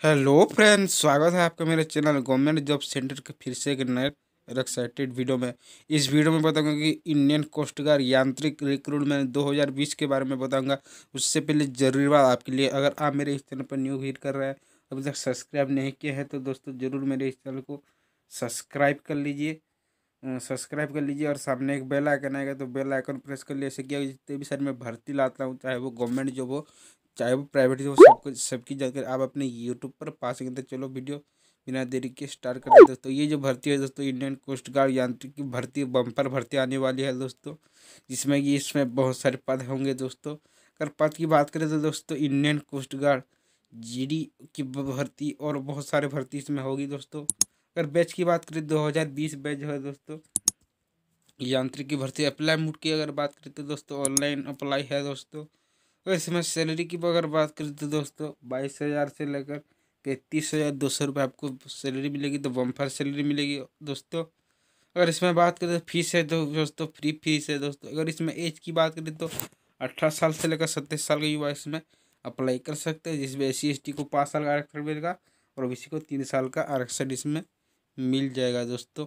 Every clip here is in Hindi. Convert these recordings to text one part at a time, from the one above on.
हेलो फ्रेंड्स, स्वागत है आपका मेरे चैनल गवर्नमेंट जॉब सेंटर के फिर से एक नए एक्साइटेड वीडियो में। इस वीडियो में बताऊंगा कि इंडियन कोस्ट गार्ड यांत्रिक रिक्रूटमेंट 2020 के बारे में बताऊंगा। उससे पहले जरूरी बात आपके लिए, अगर आप मेरे इस चैनल पर न्यू विजिट कर रहे हैं, अभी तक सब्सक्राइब नहीं किए हैं तो दोस्तों ज़रूर मेरे इस चैनल को सब्सक्राइब कर लीजिए। और सामने एक बेल आइकन आएगा तो बेल आइकन प्रेस कर लिए। ऐसे किया जितने भी सर मैं भर्ती लाता हूँ, चाहे वो गवर्नमेंट जॉब हो चाहे वो प्राइवेट जॉब, सबको सबकी जानकारी आप अपने यूट्यूब पर पा सकें। तो चलो वीडियो बिना देरी के स्टार्ट करते हैं दोस्तों। ये जो भर्ती है दोस्तों, इंडियन कोस्ट गार्ड यांत्रिक की भर्ती बम्पर भर्ती आने वाली है दोस्तों, जिसमें कि इसमें बहुत सारे पद होंगे दोस्तों। अगर पद की बात करें तो दोस्तों, इंडियन कोस्ट गार्ड जीडी की भर्ती और बहुत सारे भर्ती इसमें होगी दोस्तों। अगर बैच की बात करें 2020 बैच है दोस्तों यांत्रिक की भर्ती। अप्लाई मोड की अगर बात करें तो दोस्तों ऑनलाइन अप्लाई है दोस्तों। और इसमें सैलरी की अगर बात करें तो दोस्तों 22,000 से लेकर 33,200 रुपये आपको सैलरी मिलेगी, तो बम्पर सैलरी मिलेगी दोस्तों। अगर इसमें बात करें तो फीस है तो दोस्तों फ्री फीस है दोस्तों। अगर इसमें एज की बात करें तो 18 साल से लेकर 27 साल का युवा इसमें अप्लाई कर सकते हैं, जिसमें SC ST को 5 साल का आरक्षण मिलेगा और OBC को 3 साल का आरक्षण इसमें मिल जाएगा दोस्तों।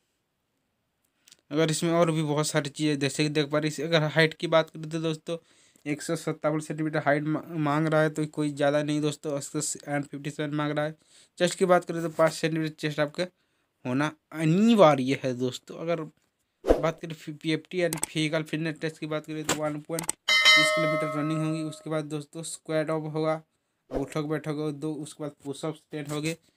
अगर इसमें और भी बहुत सारी चीज़ें जैसे कि देख पा रही, अगर हाइट की बात करें तो दोस्तों 157 सेंटीमीटर हाइट मांग रहा है, तो कोई ज़्यादा नहीं दोस्तों। 57 मांग रहा है। चेस्ट की बात करें तो 5 सेंटीमीटर चेस्ट आपके होना अनिवार्य है दोस्तों। अगर बात करें PFT यानी फिजिकल फिटनेस टेस्ट की बात करें तो 1.30 किलोमीटर रनिंग होगी। उसके बाद दोस्तों स्क्वाट ऑफ होगा, उठक बैठक होगा 2, उसके बाद पुशअप 10 हो गए।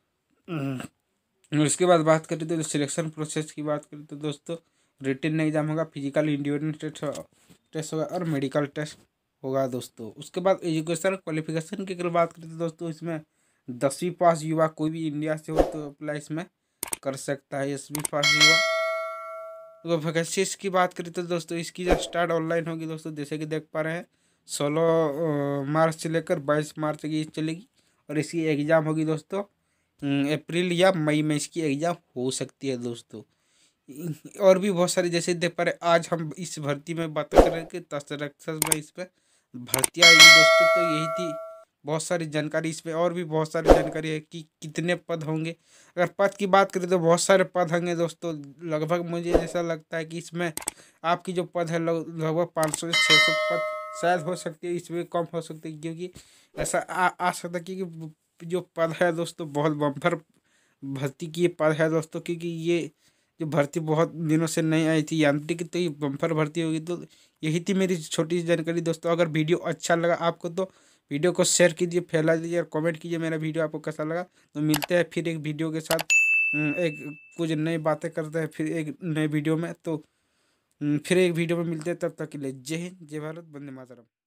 उसके बाद बात करें तो सिलेक्शन प्रोसेस की बात करें तो दोस्तों रिटन एग्जाम होगा, फिजिकल इंड्योरेंस टेस्ट होगा और मेडिकल टेस्ट होगा दोस्तों। उसके बाद एजुकेशन क्वालिफिकेशन की अगर बात करें तो दोस्तों इसमें 10वीं पास युवा कोई भी इंडिया से हो तो अप्लाई इसमें कर सकता है, 10वीं पास युवा। तो वैकेंसीज की बात करें तो दोस्तों इसकी जो स्टार्ट ऑनलाइन होगी दोस्तों, जैसे कि देख पा रहे हैं 16 मार्च से लेकर 22 मार्च तक ये चलेगी। और इसकी एग्ज़ाम होगी दोस्तों अप्रैल या मई में इसकी एग्ज़ाम हो सकती है दोस्तों। और भी बहुत सारी जैसे देख पा रहे, आज हम इस भर्ती में बात करें कि तस्करक्सर में इस पर भर्तियाँ आएगी दोस्तों। तो यही थी बहुत सारी जानकारी इसमें। और भी बहुत सारी जानकारी है कि कितने पद होंगे। अगर पद की बात करें तो बहुत सारे पद होंगे दोस्तों। लगभग मुझे ऐसा लगता है कि इसमें आपकी जो पद है लगभग 500 से 600 पद शायद हो सकती है, इसमें कम हो सकती है, क्योंकि ऐसा आ सकता है क्योंकि जो पद है दोस्तों बहुत बम्पर भर्ती की ये पद है दोस्तों। क्योंकि ये जो भर्ती बहुत दिनों से नहीं आई थी यांत्रिक की, तो ये बम्पर भर्ती होगी। तो यही थी मेरी छोटी सी जानकारी दोस्तों। अगर वीडियो अच्छा लगा आपको तो वीडियो को शेयर कीजिए, फैला दीजिए और कमेंट कीजिए मेरा वीडियो आपको कैसा लगा। तो मिलते हैं फिर एक वीडियो के साथ, एक कुछ नई बातें करते हैं फिर एक नए वीडियो में। तो फिर एक वीडियो में मिलते हैं, तब तक के लिए जय हिंद, जय भारत, वंदे मातरम।